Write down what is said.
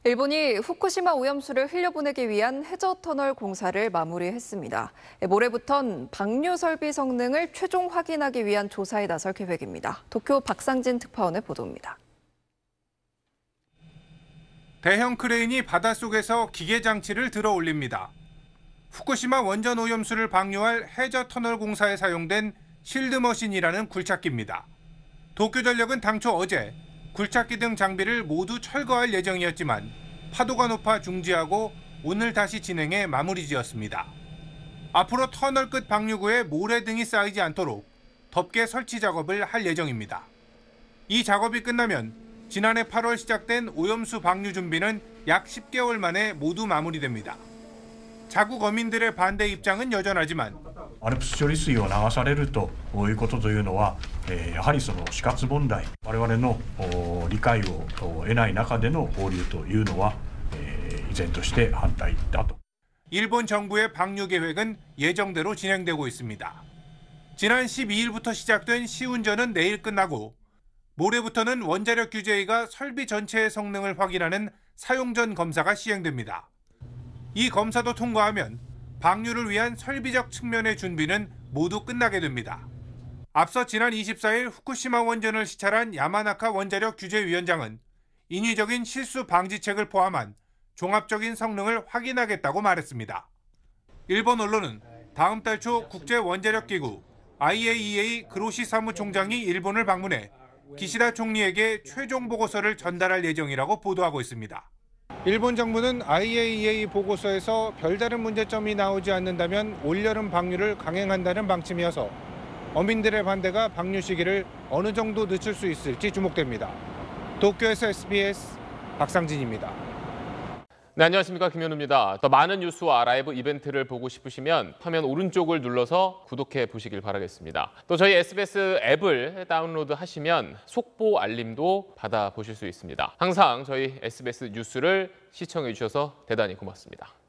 일본이 후쿠시마 오염수를 흘려보내기 위한 해저터널 공사를 마무리했습니다. 모레부턴 방류 설비 성능을 최종 확인하기 위한 조사에 나설 계획입니다. 도쿄 박상진 특파원의 보도입니다. 대형 크레인이 바닷속에서 기계 장치를 들어 올립니다. 후쿠시마 원전 오염수를 방류할 해저터널 공사에 사용된 실드머신이라는 굴착기입니다. 도쿄전력은 당초 어제 굴착기 등 장비를 모두 철거할 예정이었지만 파도가 높아 중지하고 오늘 다시 진행해 마무리 지었습니다. 앞으로 터널 끝 방류구에 모래 등이 쌓이지 않도록 덮개 설치 작업을 할 예정입니다. 이 작업이 끝나면 지난해 8월 시작된 오염수 방류 준비는 약 10개월 만에 모두 마무리됩니다. 자국 어민들의 반대 입장은 여전하지만 ALPS処理水を流されるということというのは、やはりその死活問題、我々の理解を得ない中での放流というのは、依然として反対だと。 일본 정부의 방류 계획은 예정대로 진행되고 있습니다. 지난 12일부터 시작된 시운전은 내일 끝나고 모레부터는 원자력 규제위가 설비 전체의 성능을 확인하는 사용전 검사가 시행됩니다. 이 검사도 통과하면 방류를 위한 설비적 측면의 준비는 모두 끝나게 됩니다. 앞서 지난 24일 후쿠시마 원전을 시찰한 야마나카 원자력 규제위원장은 인위적인 실수 방지책을 포함한 종합적인 성능을 확인하겠다고 말했습니다. 일본 언론은 다음 달 초 국제원자력기구 IAEA 그로시 사무총장이 일본을 방문해 기시다 총리에게 최종 보고서를 전달할 예정이라고 보도하고 있습니다. 일본 정부는 IAEA 보고서에서 별다른 문제점이 나오지 않는다면 올여름 방류를 강행한다는 방침이어서 어민들의 반대가 방류 시기를 어느 정도 늦출 수 있을지 주목됩니다. 도쿄에서 SBS 박상진입니다. 네, 안녕하십니까, 김현우입니다. 더 많은 뉴스와 라이브 이벤트를 보고 싶으시면 화면 오른쪽을 눌러서 구독해 보시길 바라겠습니다. 또 저희 SBS 앱을 다운로드 하시면 속보 알림도 받아보실 수 있습니다. 항상 저희 SBS 뉴스를 시청해 주셔서 대단히 고맙습니다.